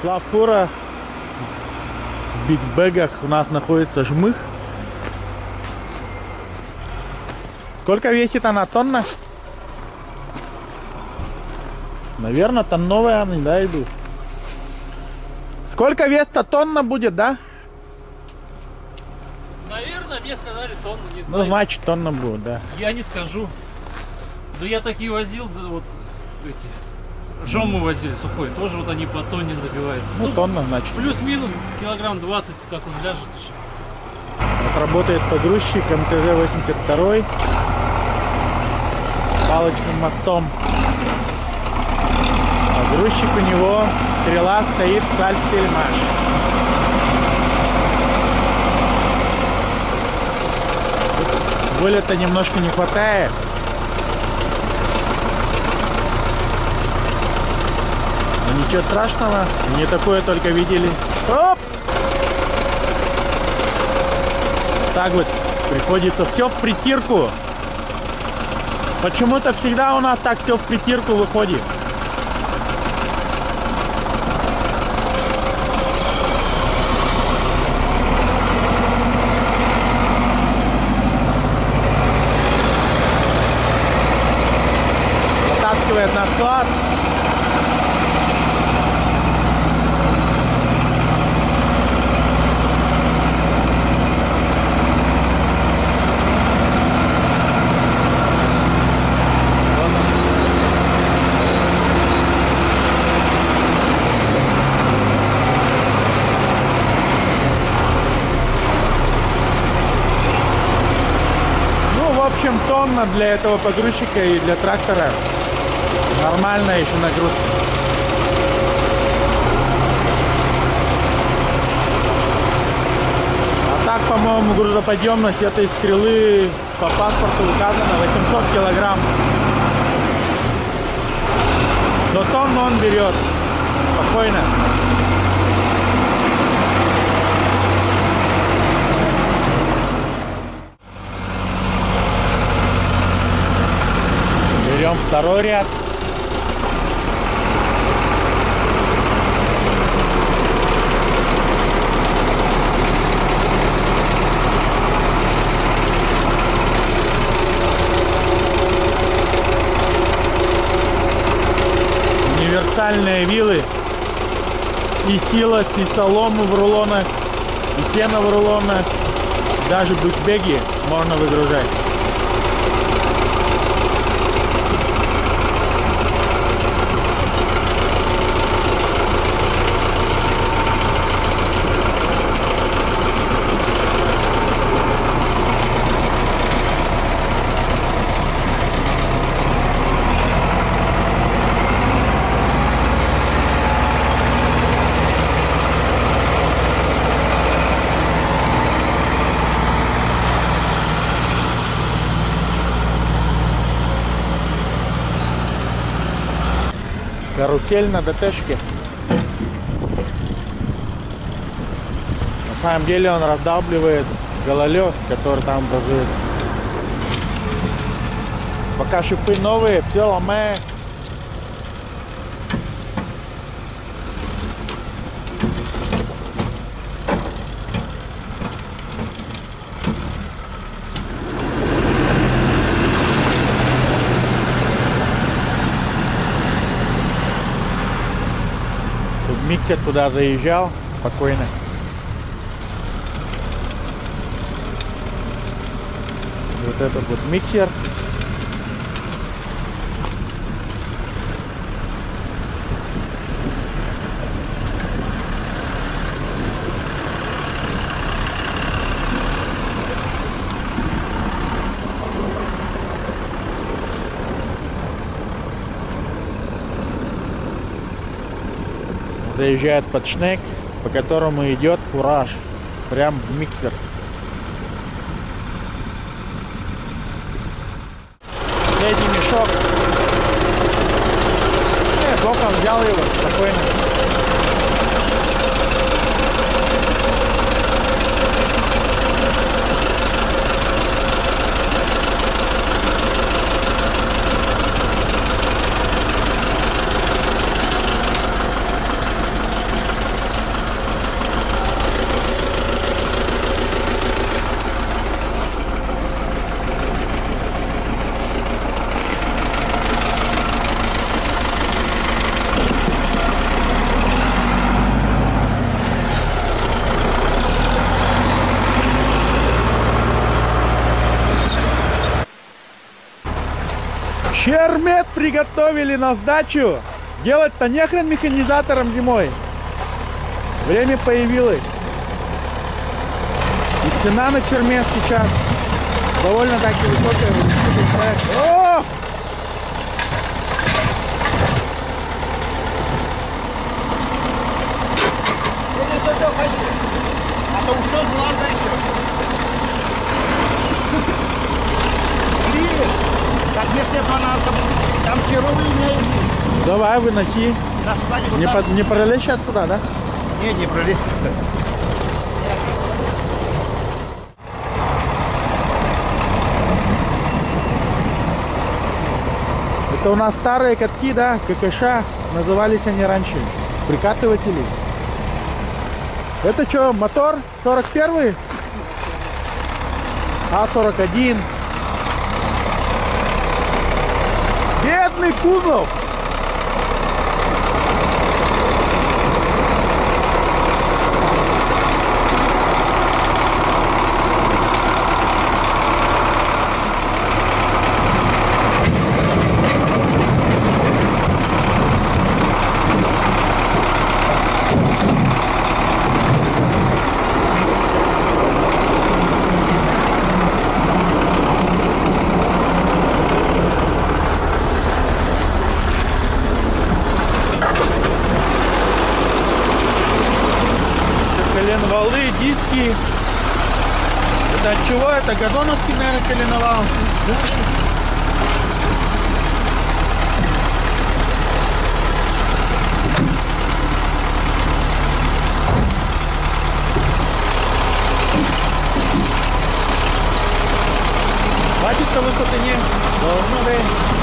Шла фура. В бигбэгах у нас находится жмых. Сколько весит она? Тонна? Наверное, тонновые они, да, идут. Сколько вес-то? Тонна будет, да? Наверное, мне сказали тонну, не знаю. Ну, значит, тонна будет, да. Я не скажу. Да я такие возил, да, вот эти. Жом мы возили сухой, тоже вот они по тонне набивают. Ну, тонна, значит. Плюс-минус килограмм 20, как он ляжет еще. Вот работает погрузчик МТЗ-82 палочным мостом. Погрузчик у него стрела стоит Сальстельмаш. Вылета немножко не хватает. Но ничего страшного, не такое только видели. Оп! Так вот, приходится все в притирку. Почему-то всегда у нас так все в притирку выходит. Затаскивает на склад. В общем, тонна для этого погрузчика и для трактора нормальная еще нагрузка. А так, по-моему, грузоподъемность этой стрелы по паспорту указана 800 килограмм. Но тонну он берет спокойно. Берем второй ряд. Универсальные вилы. И силос, и солому в рулонах, и сено в рулонах. Даже бэкбеги можно выгружать. Карусель на ДТшке. На самом деле он раздавливает гололед, который там образуется. Пока шипы новые, все ломает. Миксер туда заезжал спокойно. Вот этот вот миксер. Заезжает под шнек, по которому идет фураж прям в миксер. Последний мешок. Боком взял его спокойно. Чермет приготовили на сдачу. Делать-то нехрен механизатором зимой. Время появилось. И цена на чермет сейчас довольно таки высокая. О! А то ушел глаза еще. Блин, так если бы она там херовый имеет. Давай, выноси. На складе вот Не пролезь оттуда, да? Не пролезть. Это у нас старые катки, да, ККШ, назывались они раньше, прикатыватели. Это что, мотор 41-й? А41. Бедный кузов! Коленвалы, диски. Это от чего? Это газоновский, наверное, коленвал. Хватит по высотыне? Должно быть.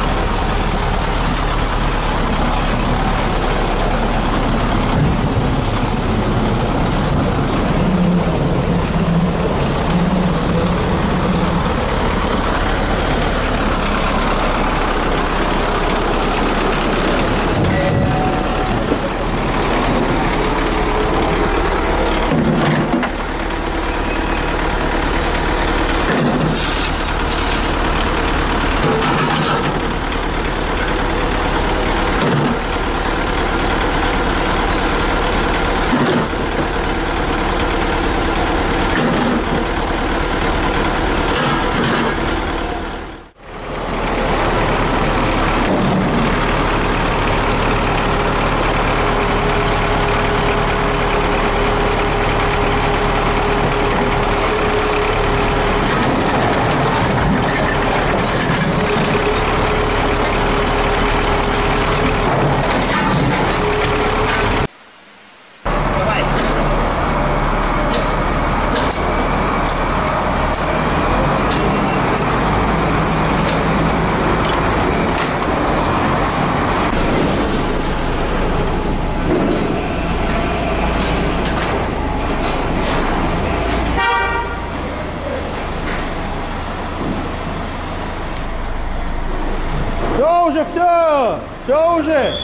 Все уже.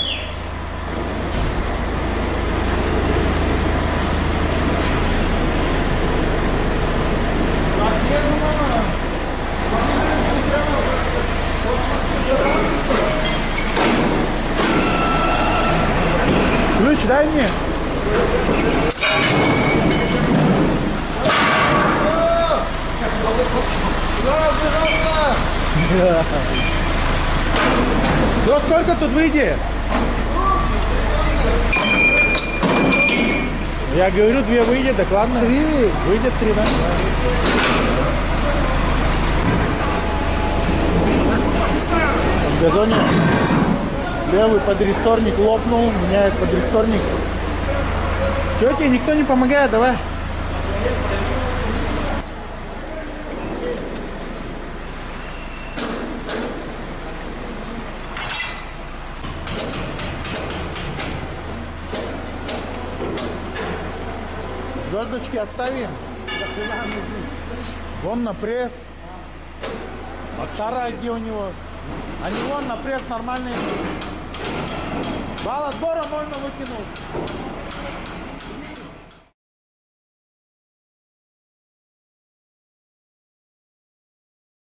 Ключ дай мне. Ну сколько тут выйдет? Я говорю, 2 выйдет, так ладно? 3. Выйдет 3, да? В газоне левый подресторник лопнул, меняет подресторник. Чё тебе, никто не помогает, давай. Звездочки оставим. Вон на пресс. А вторая где у него? Они вон на пресс нормальные. Балл отбора можно выкинуть.